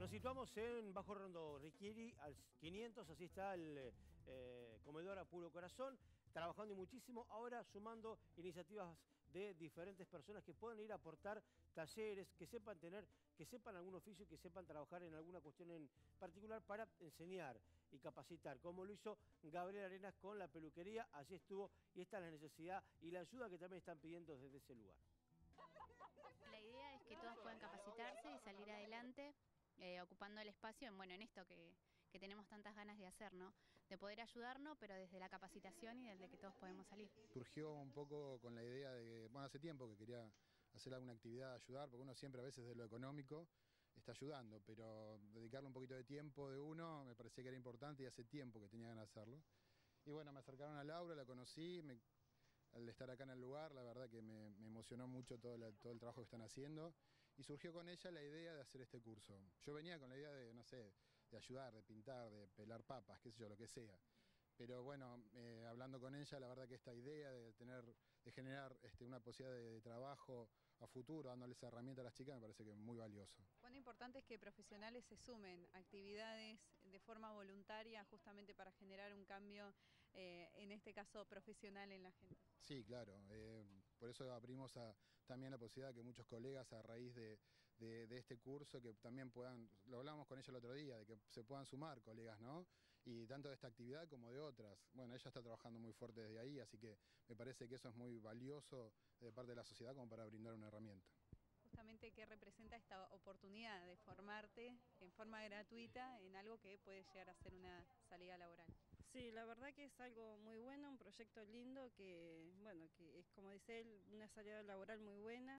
Nos situamos en Bajo Rondo Riquieri, al 500, así está el comedor a puro corazón, trabajando y muchísimo, ahora sumando iniciativas de diferentes personas que puedan ir a aportar talleres, que sepan algún oficio y que sepan trabajar en alguna cuestión en particular para enseñar y capacitar, como lo hizo Gabriel Arenas con la peluquería. Allí estuvo y esta es la necesidad y la ayuda que también están pidiendo desde ese lugar. La idea es que todos puedan capacitarse y salir adelante, ocupando el espacio en esto que tenemos tantas ganas de hacer, ¿no? De poder ayudarnos, pero desde la capacitación y desde que todos podemos salir. Surgió un poco con la idea de, hace tiempo que quería hacer alguna actividad, ayudar, porque uno siempre a veces de lo económico está ayudando, pero dedicarle un poquito de tiempo de uno me parecía que era importante y hace tiempo que tenía ganas de hacerlo. Y bueno, me acercaron a Laura, la conocí, al estar acá en el lugar, la verdad que me emocionó mucho todo el trabajo que están haciendo y surgió con ella la idea de hacer este curso. Yo venía con la idea de, no sé, de ayudar, de pintar, de pelar papas, qué sé yo, lo que sea. Pero bueno, hablando con ella, la verdad que esta idea de generar una posibilidad de trabajo a futuro, dándoles esa herramienta a las chicas, me parece que es muy valioso. Cuán importante es que profesionales se sumen a actividades de forma voluntaria justamente para generar un cambio, en este caso profesional en la gente. Sí, claro. Por eso abrimos también la posibilidad de que muchos colegas a raíz de este curso que también puedan, lo hablamos con ella el otro día, de que se puedan sumar colegas, ¿no? Y tanto de esta actividad como de otras. Bueno, ella está trabajando muy fuerte desde ahí, así que me parece que eso es muy valioso de parte de la sociedad como para brindar una herramienta. Justamente, ¿qué representa esta oportunidad de formarte en forma gratuita en algo que puede llegar a ser una salida laboral? Sí, la verdad que es algo muy bueno, un proyecto lindo que, bueno, que es como dice él, una salida laboral muy buena.